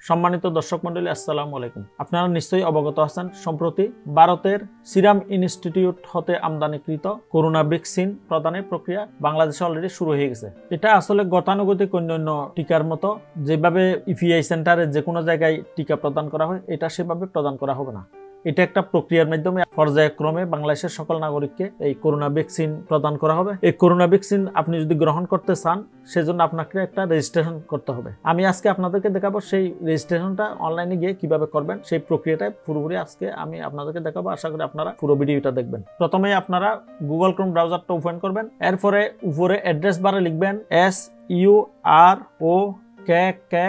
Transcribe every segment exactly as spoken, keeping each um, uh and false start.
সম্মানিত দর্শক মণ্ডলী আসসালামু আলাইকুম। আপনারা নিশ্চয়ই অবগত আছেন সম্প্রতি ভারতের সিরাম ইনস্টিটিউট হতে আমদানিকৃত করোনা ভ্যাকসিন প্রদানের প্রক্রিয়া বাংলাদেশে অলরেডি শুরু হয়ে গেছে। এটা আসলে গতানুগতিক অন্যান্য টিকার মতো যেভাবে ইপিআই সেন্টারে যে কোনো জায়গায় টিকা প্রদান করা হয় এটা সেভাবে প্রদান করা হবে না। এটা একটা প্রক্রিয়ার মাধ্যমে পর্যায়ক্রমে বাংলাদেশের সকল নাগরিককে এই করোনা ভ্যাকসিন প্রদান করা হবে। এই করোনা ভ্যাকসিন আপনি যদি গ্রহণ করতে চান সেজন্য আপনাকে একটা রেজিস্ট্রেশন করতে হবে। আমি আজকে আপনাদেরকে দেখাবো সেই রেজিস্ট্রেশনটা অনলাইনে গিয়ে কিভাবে করবেন, সেই প্রক্রিয়াটা পুরোপুরি আজকে আমি আপনাদেরকে দেখাবো। আশা করি আপনারা পুরো ভিডিওটা দেখবেন। প্রথমে আপনারা গুগল ক্রোম ব্রাউজারটা ওপেন করবেন। এরপরে উপরে অ্যাড্রেস বারে লিখবেন S U R O K K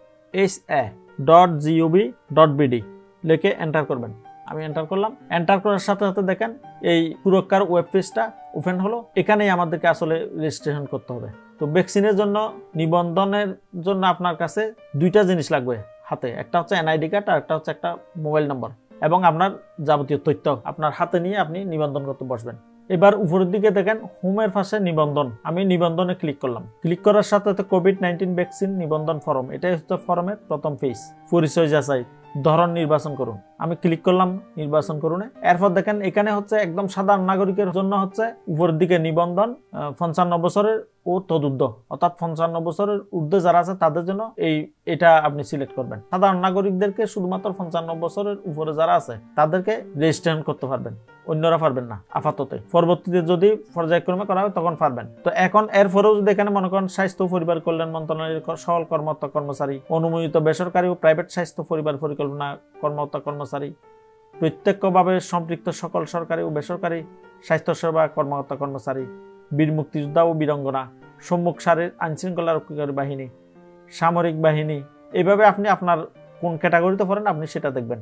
S A dot gov dot BD লিখে এন্টার করবেন। আমি এন্টার করলাম। এন্টার করার সাথে সাথে দেখেন এই সুরক্ষার ওয়েব পেজটা ওপেন হলো। এখানেই আমাদেরকে আসলে রেজিস্ট্রেশন করতে হবে। তো ভ্যাকসিনের জন্য নিবন্ধনের জন্য আপনার কাছে দুইটা জিনিস লাগবে হাতে, একটা হচ্ছে এনআইডি কার্ড আর একটা হচ্ছে একটা মোবাইল নম্বর এবং আপনার যাবতীয় তথ্য আপনার হাতে নিয়ে আপনি নিবন্ধন করতে বসবেন। এবার উপরের দিকে দেখেন হোমের পাশে নিবন্ধন, আমি নিবন্ধনে ক্লিক করলাম। ক্লিক করার সাথে সাথে কোভিড নাইন্টিন ভ্যাকসিন নিবন্ধন ফর্ম, এটাই হচ্ছে ফর্মের প্রথম পেজ। পরিচয় যাচাই, ধরন নির্বাচন করুন, আমি ক্লিক করলাম নির্বাচন করুন। এরপর দেখেন এখানে হচ্ছে একদম সাধারণ নাগরিকের জন্য হচ্ছে উপরের দিকে নিবন্ধন পঞ্চান্ন বছরের ও তদুর্ধ্ব, অর্থাৎ পঞ্চান্ন বছরের ঊর্ধ্বে যারা আছে তাদের জন্য এই এটা আপনি সিলেক্ট করবেন। সাধারণ নাগরিকদেরকে শুধুমাত্র পঞ্চান্ন বছরের উপরে যারা আছে তাদেরকে রেজিস্ট্রেশন করতে পারবেন, অন্যরা পারবেন না আপাতত। পরবর্তীতে যদি পর্যায়ক্রমে করা হয় তখন পারবেন। তো এখন এরপরেও যদি এখানে মনে করেন স্বাস্থ্য পরিবার কল্যাণ মন্ত্রণালয়ের সকল কর্মরত কর্মচারী, অনুমোদিত বেসরকারি ও প্রাইভেট স্বাস্থ্য পরিবার পরিকল্পনা কর্মরত কর্মচারী, প্রত্যক্ষভাবে সম্পৃক্ত সকল সরকারি ও বেসরকারি স্বাস্থ্যসেবা কর্মকর্তা কর্মচারী, বীর মুক্তিযোদ্ধা ও বীরঙ্গনা, সম্মুখ সারির আইনশৃঙ্খলা রক্ষাকারী বাহিনী, সামরিক বাহিনী, এইভাবে আপনি আপনার কোন ক্যাটাগরিতে পড়েন আপনি সেটা দেখবেন।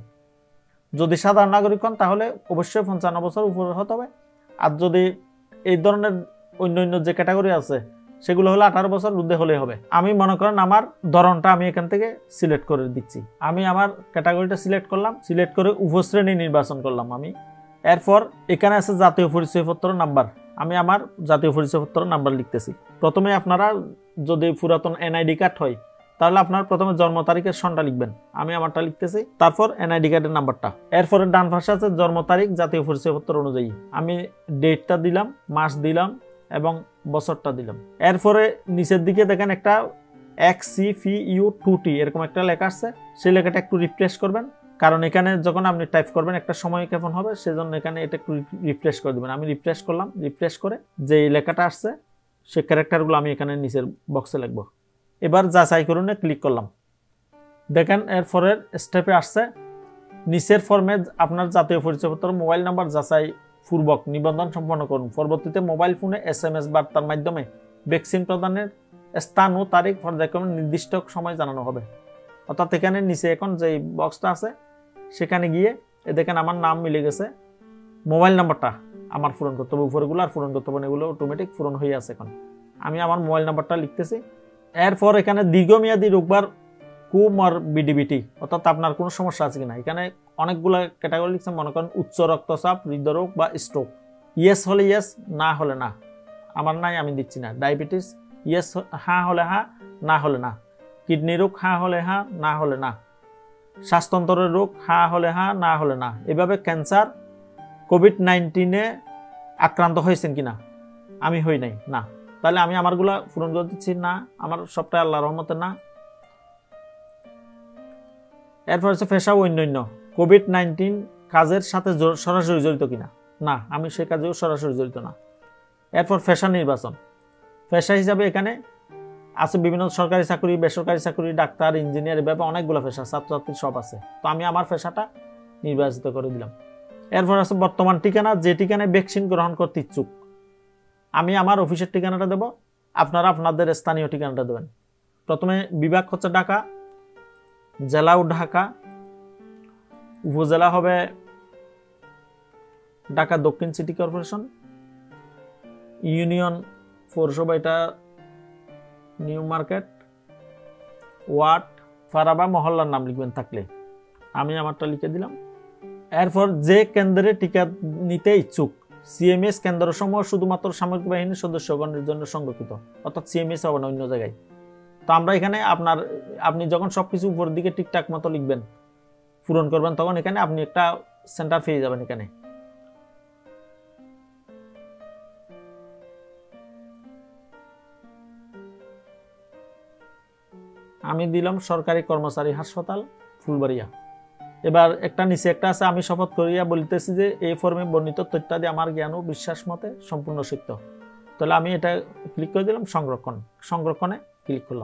যদি সাধারণ নাগরিক হন তাহলে অবশ্যই পঞ্চান্ন বছর উপরে হতে হবে। আর যদি এই ধরনের অন্য অন্য যে ক্যাটাগরি আছে সেগুলো হলে আঠারো বছর ঊর্ধ্বে হলে হবে। আমি মনে করেন আমার ধরনটা আমি এখান থেকে সিলেক্ট করে দিচ্ছি। আমি আমার ক্যাটাগরিটা সিলেক্ট করলাম, সিলেক্ট করে উপশ্রেণী নির্বাচন করলাম আমি। এরপর এখানে আছে জাতীয় পরিচয়পত্র নাম্বার, আমি আমার জাতীয় পরিচয়পত্র নাম্বার লিখতেছি। প্রথমে আপনারা যদি পুরাতন এনআইডি কার্ড হয় তাহলে আপনার প্রথমে জন্ম তারিখের সনটা লিখবেন, আমি আমারটা লিখতেছি। তারপর এনআইডি কার্ডের নাম্বারটা, এরপরে ডান পাশে আছে জন্ম তারিখ জাতীয় পরিচয়পত্র অনুযায়ী, আমি ডেটটা দিলাম, মাস দিলাম এবং বছরটা দিলাম। এরপরে নিচের দিকে দেখেন একটা X C F U two T এরকম একটা লেখা আসছে, সেই লেখাটা একটু রিফ্রেশ করবেন, কারণ এখানে যখন আপনি টাইপ করবেন একটা সময় কেমন হবে সেজন্য এখানে এটা একটু রিফ্রেশ করে দেবেন। আমি রিফ্রেশ করলাম, রিফ্রেশ করে যে লেখাটা আসছে সেই ক্যারেক্টারগুলো আমি এখানে নিচের বক্সে লিখবো। এবার যাচাই করুন ক্লিক করলাম। দেখেন এরপরের স্টেপে আসছে নিচের ফর্মে আপনার জাতীয় পরিচয়পত্র মোবাইল নাম্বার যাচাই পূর্বক নিবন্ধন সম্পন্ন করুন। পরবর্তীতে মোবাইল ফোনে এস এম এস বার্তার মাধ্যমে ভ্যাকসিন প্রদানের স্থান ও তারিখ পর্যায়ক্রমে নির্দিষ্ট সময় জানানো হবে। অর্থাৎ এখানে নিচে এখন যে বক্সটা আছে সেখানে গিয়ে এ দেখেন আমার নাম মিলে গেছে, মোবাইল নাম্বারটা আমার পূরণ করতে হবে, উপরেগুলো আর পূরণ করতে হবে, এগুলো অটোমেটিক পূরণ হয়ে আছে। এখন আমি আমার মোবাইল নাম্বারটা লিখতেছি। এরপর এখানে দীর্ঘমেয়াদী রোগবার কোমরবিডিটি, অর্থাৎ আপনার কোনো সমস্যা আছে কিনা, এখানে অনেকগুলো ক্যাটাগরি লিখছে। মনে করেন উচ্চ রক্তচাপ, হৃদরোগ বা স্ট্রোক, ইয়েস হলে ইয়েস, না হলে না। আমার নাই, আমি দিচ্ছি না। ডায়াবেটিস ইয়েস, হ্যাঁ হলে হ্যাঁ, না হলে না। কিডনি রোগ হ্যাঁ হলে হ্যাঁ, না হলে না। শ্বাসতন্ত্রের রোগ হ্যাঁ হলে হ্যাঁ, না হলে না। এভাবে ক্যান্সার, কোভিড নাইন্টিনে আক্রান্ত হয়েছেন কিনা, আমি হই নাই, না। তাহলে আমি আমারগুলা পূরণ করে দিচ্ছি, না, আমার সবটা আল্লাহর রহমতে না। এরপর হচ্ছে পেশা ও অন্যান্য, কোভিড নাইন্টিন কাজের সাথে সরাসরি জড়িত কিনা, না, আমি সে কাজেও সরাসরি জড়িত না। এরপর পেশা নির্বাচন, পেশা হিসাবে এখানে আছে বিভিন্ন সরকারি চাকরি, বেসরকারি চাকরি, ডাক্তার, ইঞ্জিনিয়ার, এভাবে অনেকগুলো পেশা, ছাত্রছাত্রী সব আছে। তো আমি আমার পেশাটা নির্বাচিত করে দিলাম। এরপর আছে বর্তমান ঠিকানা, যে ঠিকানায় ভ্যাকসিন গ্রহণ করতে ইচ্ছুক। আমি আমার অফিসের ঠিকানাটা দেব, আপনারা আপনাদের স্থানীয় ঠিকানাটা দেবেন। প্রথমে বিভাগ হচ্ছে ঢাকা, জেলাও ঢাকা, উপজেলা হবে ঢাকা দক্ষিণ সিটি কর্পোরেশন, ইউনিয়ন পৌরসভা এটা নিউ মার্কেট, ওয়ার্ড পাড়া বা মহল্লার নাম লিখবেন থাকলে, আমি আমারটা লিখে দিলাম। এরপর যে কেন্দ্রে টিকা নিতে ইচ্ছুক, সিএমএস কেন্দ্রসমূহ শুধুমাত্র সামরিক বাহিনীর সদস্যগণের জন্য সংরক্ষিত, অর্থাৎ সিএমএস হবে না অন্য জায়গায়। তো আমরা এখানে আপনার আপনি যখন সবকিছু উপরের দিকে ঠিকঠাক মতো লিখবেন, পূরণ করবেন, তখন এখানে আপনি একটা সেন্টার পেয়ে যাবেন। এখানে আমি দিলাম সরকারি কর্মচারী হাসপাতাল ফুলবাড়িয়া। এবার একটা নিচে একটা আছে, আমি শপথ করিয়া বলিতেছি যে এই ফর্মে বর্ণিত তথ্যাদি আমার জ্ঞান ও বিশ্বাস মতে সম্পূর্ণ সত্য। তাহলে আমি এটা ক্লিক করে দিলাম, সংরক্ষণ, সংরক্ষণে ক্লিক করলাম।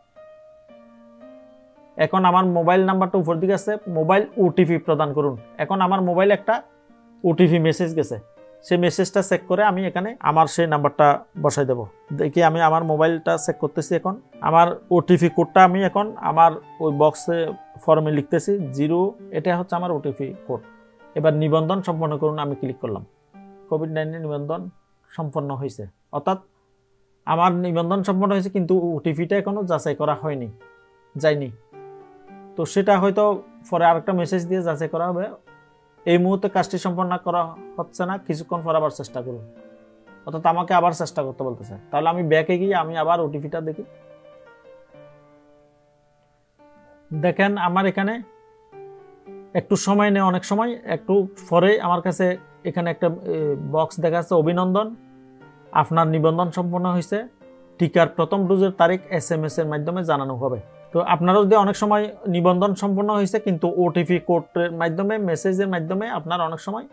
এখন আমার মোবাইল নাম্বারটা উপর দিকে আছে, মোবাইল ওটিপি প্রদান করুন। এখন আমার মোবাইল একটা ওটিপি মেসেজ গেছে, সেই মেসেজটা চেক করে আমি এখানে আমার সেই নাম্বারটা বসাই দেব। দেখি আমি আমার মোবাইলটা চেক করতেছি। এখন আমার ওটিপি কোডটা আমি এখন আমার ওই বক্সে ফর্মে লিখতেছি, জিরো, এটা হচ্ছে আমার ওটিপি কোড। এবার নিবন্ধন সম্পন্ন করুন, আমি ক্লিক করলাম। কোভিড নাইন্টিন নিবন্ধন সম্পন্ন হয়েছে, অর্থাৎ আমার নিবন্ধন সম্পন্ন হয়েছে, কিন্তু ওটিপিটা এখনো যাচাই করা হয়নি, যায়নি। তো সেটা হয়তো পরে আরেকটা মেসেজ দিয়ে যাচাই করা হবে। এই মুহূর্তে কাজটি সম্পন্ন করা হচ্ছে না, কিছুক্ষণ পর আবার চেষ্টা করুন, অর্থাৎ আমাকে আবার চেষ্টা করতে বলতেছে। তাহলে আমি ব্যাকে গিয়ে আমি আবার ওটিপিটা দেখি। দেখেন আমার এখানে একটু সময় নেই, অনেক সময়, একটু পরে আমার কাছে এখানে একটা বক্স দেখা যাচ্ছে, অভিনন্দন, আপনার নিবন্ধন সম্পন্ন হয়েছে, টিকার প্রথম ডোজের তারিখ এস এম এস এর মাধ্যমে জানানো হবে। তো আপনারও যদি অনেক সময় নিবন্ধন সম্পন্ন হয়েছে কিন্তু ওটিপি কোডের মাধ্যমে, মেসেজের মাধ্যমে আপনার অনেক সময়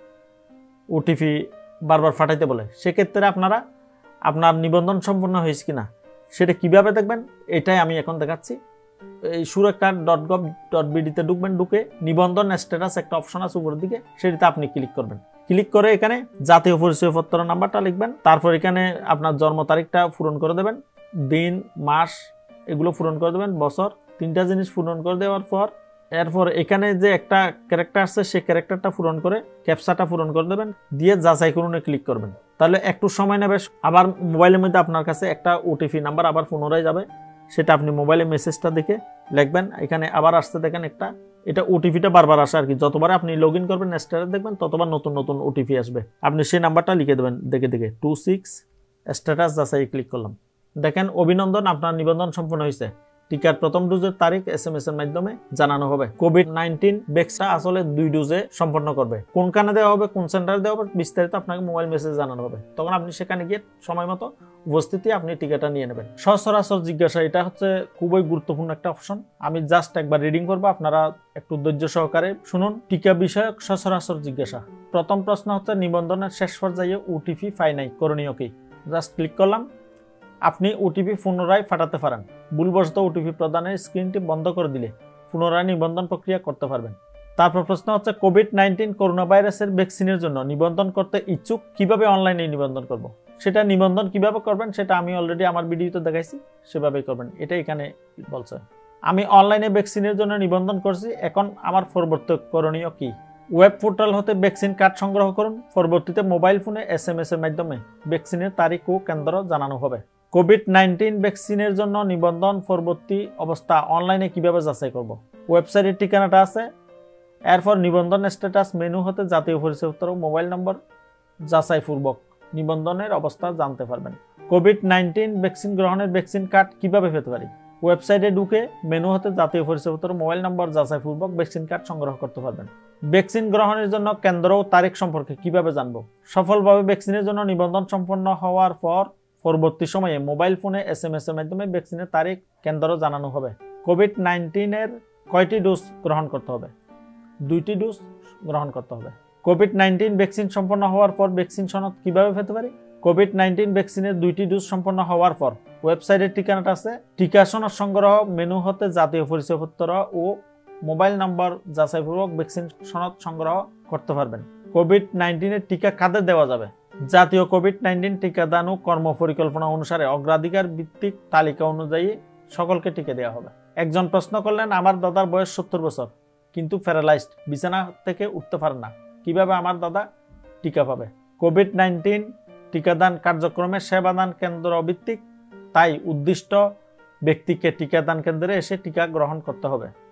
ওটিপি বারবার ফাটাইতে বলে, সেক্ষেত্রে আপনারা আপনার নিবন্ধন সম্পন্ন হয়েছে কিনা সেটা কিভাবে দেখবেন, এটাই আমি এখন দেখাচ্ছি। এই সুরক্ষা ডট গভ ডট বিডিতে ঢুকবেন, ঢুকে নিবন্ধন স্ট্যাটাস একটা অপশন আছে উপরের দিকে, সেটিতে আপনি ক্লিক করবেন। ক্লিক করে এখানে জাতীয় পরিচয়পত্র নাম্বারটা লিখবেন, তারপর এখানে আপনার জন্ম তারিখটা পূরণ করে দেবেন, দিন, মাস এগুলো পূরণ করে দেবেন, বছর, তিনটা জিনিস পূরণ করে দেওয়ার পর এরপর এখানে যে একটা ক্যারেক্টার আছে সেই ক্যারেক্টারটা পূরণ করে ক্যাপচাটা পূরণ করে দেবেন, দিয়ে যাচাই করুনে ক্লিক করবেন। তাহলে একটু সময় নেবে, আবার মোবাইলের মধ্যে আপনার কাছে একটা ওটিপি নাম্বার আবার পুনরায় যাবে, সেটা আপনি মোবাইলে মেসেজটা দেখে লিখবেন। এখানে আবার আসতে দেখেন একটা, এটা ওটিপিটা বারবার আসে আর কি, যতবার আপনি লগ ইন করবেন স্ট্যাটাস দেখবেন ততবার নতুন নতুন ওটিপি আসবে, আপনি সেই নাম্বারটা লিখে দেবেন দেখে দেখে, টু সিক্স স্ট্যাটাস যাচাই ক্লিক করলাম। দেখেন অভিনন্দন, আপনার নিবন্ধন সম্পন্ন হয়েছে, টিকার প্রথম ডোজের তারিখ এস এম এস এর মাধ্যমে জানানো হবে। কোভিড নাইন্টিন ভ্যাকসিন আসলে দুই ডোজে সম্পন্ন করবে, কোনখানে দেওয়া হবে, কোন সেন্টারে দেওয়া হবে, বিস্তারিত আপনাকে মোবাইল মেসেজ জানানো হবে, তখন আপনি সেখানে গিয়ে সময় মতো উপস্থিতি আপনি টিকাটা নিয়ে নেবেন। সচরাচর জিজ্ঞাসা, এটা হচ্ছে খুবই গুরুত্বপূর্ণ একটা অপশন, আমি জাস্ট একবার রিডিং করবো, আপনারা একটু ধৈর্য সহকারে শুনুন। টিকা বিষয়ক সচরাচর জিজ্ঞাসা, প্রথম প্রশ্ন হচ্ছে নিবন্ধনের শেষ পর্যায়ে ওটিপি পাই নাই, করণীয় কি? জাস্ট ক্লিক করলাম। আপনি ওটিপি পুনরায় পাঠাতে পারেন, ভুলবশত ওটিপি প্রদানের স্ক্রিনটি বন্ধ করে দিলে পুনরায় নিবন্ধন প্রক্রিয়া করতে পারবেন। তারপর প্রশ্ন হচ্ছে কোভিড নাইন্টিন করোনা ভাইরাসের ভ্যাকসিনের জন্য নিবন্ধন করতে ইচ্ছুক, কিভাবে অনলাইনে নিবন্ধন করব। সেটা নিবন্ধন কিভাবে করবেন সেটা আমি অলরেডি আমার ভিডিওতে দেখাইছি, সেভাবেই করবেন, এটা এখানে বলছে। আমি অনলাইনে ভ্যাকসিনের জন্য নিবন্ধন করছি, এখন আমার পরবর্তী করণীয় কি? ওয়েব পোর্টাল হতে ভ্যাকসিন কার্ড সংগ্রহ করুন, পরবর্তীতে মোবাইল ফোনে এস এম এস এর মাধ্যমে ভ্যাকসিনের তারিখ ও কেন্দ্র জানানো হবে। কোভিড নাইন্টিন ভ্যাকসিনের জন্য নিবন্ধন পরবর্তী অবস্থা অনলাইনে কিভাবে যাচাই করব? ওয়েবসাইটের ঠিকানাটা আছে, এরপর নিবন্ধন স্ট্যাটাস মেনু হতে জাতীয় পরিচয়পত্র ও মোবাইল নম্বর যাচাইপূর্বক নিবন্ধনের অবস্থা জানতে পারবেন। কোভিড নাইন্টিন ভ্যাকসিন গ্রহণের ভ্যাকসিন কার্ড কিভাবে পেতে পারি? ওয়েবসাইটে ঢুকে মেনু হতে জাতীয় পরিচয়পত্র মোবাইল নম্বর যাচাইপূর্বক ভ্যাকসিন কার্ড সংগ্রহ করতে পারবেন। ভ্যাকসিন গ্রহণের জন্য কেন্দ্র ও তারিখ সম্পর্কে কিভাবে জানবো? সফলভাবে ভ্যাকসিনের জন্য নিবন্ধন সম্পন্ন হওয়ার পর পরবর্তী সময়ে মোবাইল ফোনে এস এম এস এর মাধ্যমে ভ্যাকসিনের তারিখ কেন্দ্র জানানো হবে। কোভিড নাইন্টিন এর কয়টি ডোজ গ্রহণ করতে হবে? দুইটি ডোজ গ্রহণ করতে হবে। কোভিড নাইন্টিন ভ্যাকসিন সম্পন্ন হওয়ার পর ভ্যাকসিন সনদ কিভাবে পেতে পারি? কোভিড নাইন্টিন ভ্যাকসিনের দুইটি ডোজ সম্পন্ন হওয়ার পর ওয়েবসাইটের ঠিকানাটা আছে, টিকা সনদ সংগ্রহ মেনু হতে জাতীয় পরিচয়পত্র ও মোবাইল নম্বর যাচাইপূর্বক ভ্যাকসিন সনদ সংগ্রহ করতে পারবেন। কোভিড নাইন্টিন এর টিকা কাদের দেওয়া যাবে? জাতীয় কোভিড নাইন্টিন টিকাদান ও কর্ম পরিকল্পনা অনুসারে অগ্রাধিকার ভিত্তিক তালিকা অনুযায়ী সকলকে টিকা দেওয়া হবে। একজন প্রশ্ন করলেন, আমার দাদার বয়স সত্তর বছর কিন্তু প্যারালাইজড, বিছানা থেকে উঠতে পারে না, কিভাবে আমার দাদা টিকা পাবে? কোভিড নাইন্টিন টিকাদান কার্যক্রমে সেবাদান কেন্দ্র ভিত্তিক, তাই উদ্দিষ্ট ব্যক্তিকে টিকাদান কেন্দ্রে এসে টিকা গ্রহণ করতে হবে।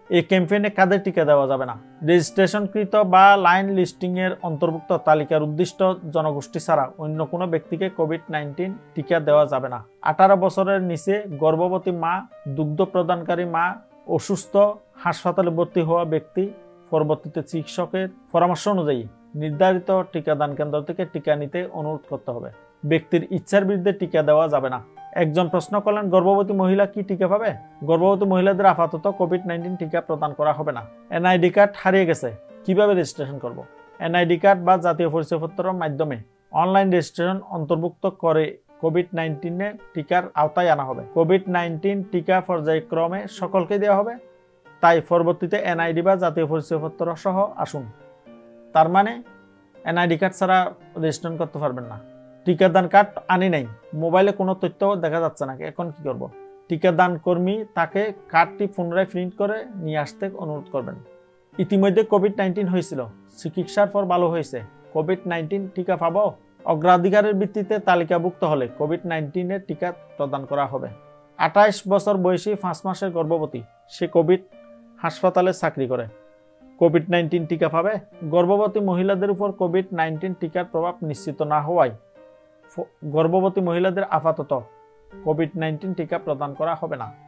এই ক্যাম্পেইনে কাদের টিকা দেওয়া যাবে না? রেজিস্ট্রেশনকৃত বা লাইন লিস্টিং এর অন্তর্ভুক্ত তালিকার উদ্দিষ্ট জনগোষ্ঠী ছাড়া অন্য কোনো ব্যক্তিকে কোভিড নাইন্টিন টিকা দেওয়া যাবে না। আঠারো বছরের নিচে গর্ভবতী মা, দুগ্ধ প্রদানকারী মা, অসুস্থ, হাসপাতালে ভর্তি হওয়া ব্যক্তি পরবর্তীতে চিকিৎসকের পরামর্শ অনুযায়ী নির্ধারিত টিকাদান কেন্দ্র থেকে টিকা নিতে অনুরোধ করতে হবে। ব্যক্তির ইচ্ছার বিরুদ্ধে টিকা দেওয়া যাবে না। একজন প্রশ্ন করলেন, গর্ভবতী মহিলা কি টিকা পাবে? গর্ভবতী মহিলাদের আপাতত কোভিড নাইন্টিন টিকা প্রদান করা হবে না। এনআইডি কার্ড হারিয়ে গেছে, কিভাবে রেজিস্ট্রেশন করব? এনআইডি কার্ড বা জাতীয় পরিচয়পত্রের মাধ্যমে অনলাইন রেজিস্ট্রেশন অন্তর্ভুক্ত করে কোভিড নাইন্টিনের টিকার আওতায় আনা হবে। কোভিড নাইন্টিন টিকা পর্যায়ক্রমে সকলকে দেওয়া হবে, তাই পরবর্তীতে এনআইডি বা জাতীয় পরিচয়পত্র সহ আসুন। তার মানে এনআইডি কার্ড ছাড়া রেজিস্ট্রেশন করতে পারবেন না। টিকাদান কার্ড আনি নাই, মোবাইলে কোনো তথ্য দেখা যাচ্ছে না, এখন কি করব? টিকাদান কর্মী তাকে কার্ডটি পুনরায় প্রিন্ট করে নিয়ে আসতে অনুরোধ করবেন। ইতিমধ্যে কোভিড নাইন্টিন হয়েছিল, চিকিৎসার পর ভালো হয়েছে, কোভিড নাইন্টিন টিকা পাবো? অগ্রাধিকারের ভিত্তিতে তালিকাভুক্ত হলে কোভিড নাইন্টিনের টিকা প্রদান করা হবে। আঠাইশ বছর বয়সী পাঁচ মাসের গর্ভবতী, সে কোভিড হাসপাতালে চাকরি করে, কোভিড নাইন্টিন টিকা পাবে? গর্ভবতী মহিলাদের উপর কোভিড নাইন্টিন টিকার প্রভাব নিশ্চিত না হওয়ায় গর্ভবতী মহিলাদের আপাতত কোভিড নাইন্টিন টিকা প্রদান করা হবে না।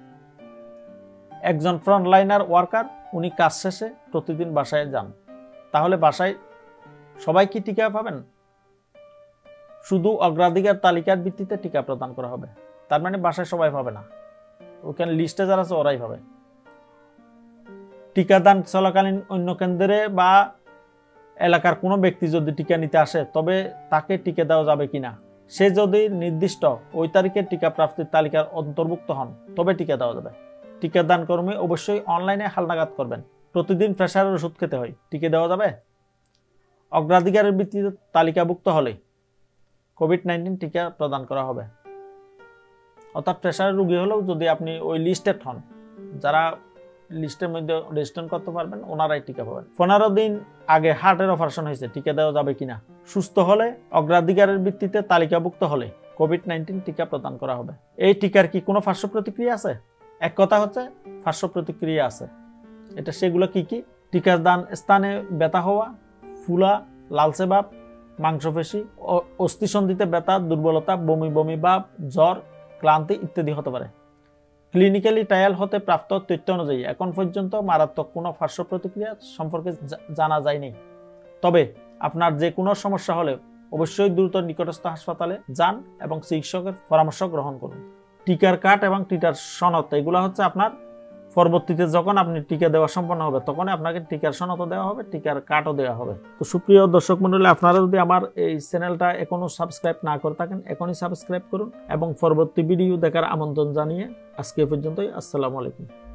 একজন ফ্রন্টলাইনার ওয়ার্কার, উনি কাজ শেষে প্রতিদিন বাসায় যান, তাহলে বাসায় সবাই কি টিকা পাবেন? শুধু অগ্রাধিকার তালিকার ভিত্তিতে টিকা প্রদান করা হবে, তার মানে বাসায় সবাই পাবে না, ওখানে লিস্টে যারা আছে ওরাই পাবে। টিকাদান চলাকালীন অন্য কেন্দ্রে বা এলাকার কোনো ব্যক্তি যদি টিকা নিতে আসে, তবে তাকে টিকা দেওয়া যাবে কিনা, সে যদি নির্দিষ্ট ওই তারিখে টিকা প্রাপ্তির তালিকার অন্তর্ভুক্ত হন তবে টিকা দেওয়া যাবে। টিকাদান কর্মী অবশ্যই অনলাইনে হালনাগাদ করবেন। প্রতিদিন প্রেসারের ওষুধ খেতে হয়, টিকা দেওয়া যাবে? অগ্রাধিকারের ভিত্তিতে তালিকাভুক্ত হলে কোভিড নাইন্টিন টিকা প্রদান করা হবে। অর্থাৎ প্রেসারের রোগী হলেও যদি আপনি ওই লিস্টেড হন, যারা লিস্টের মধ্যে রেজিস্ট্রেশন করতে পারবেন, ওনারাই টিকা পাবেন। পনেরো দিন আগে হার্টের অপারেশন হয়েছে, টিকা দেওয়া যাবে কিনা? সুস্থ হলে অগ্রাধিকারের ভিত্তিতে তালিকাভুক্ত হলে কোভিড নাইন্টিন টিকা প্রদান করা হবে। এই টিকার কি কোনো পার্শ্ব প্রতিক্রিয়া আছে? এক কথা হচ্ছে পার্শ্ব প্রতিক্রিয়া আছে। এটা সেগুলো কি কি? টিকাদান স্থানে ব্যথা হওয়া, ফুলা, লালচে ভাব, মাংসপেশি, অস্থিসন্ধিতে ব্যথা, দুর্বলতা, বমি বমি ভাব, জ্বর, ক্লান্তি ইত্যাদি হতে পারে। ক্লিনিক্যালি ট্রায়াল হতে প্রাপ্ত তথ্য অনুযায়ী এখন পর্যন্ত মারাত্মক কোনো পার্শ্ব প্রতিক্রিয়া সম্পর্কে জানা যায়নি। তবে আপনার যে কোনো সমস্যা হলে অবশ্যই দ্রুত নিকটস্থ হাসপাতালে যান এবং চিকিৎসকের পরামর্শ গ্রহণ করুন। টিকার কার্ড এবং টিকার সনদ, এগুলো হচ্ছে আপনার পরবর্তীতে যখন আপনি টিকা দেওয়া সম্পন্ন হবে তখন আপনাকে টিকার সনদও দেওয়া হবে, টিকার কার্ডও দেওয়া হবে। তো সুপ্রিয় দর্শক মণ্ডলী, আপনারা যদি আমার এই চ্যানেলটা এখনো সাবস্ক্রাইব না করে থাকেন, এখনই সাবস্ক্রাইব করুন এবং পরবর্তী ভিডিও দেখার আমন্ত্রণ জানিয়ে আজকে পর্যন্তই। আসসালামু আলাইকুম।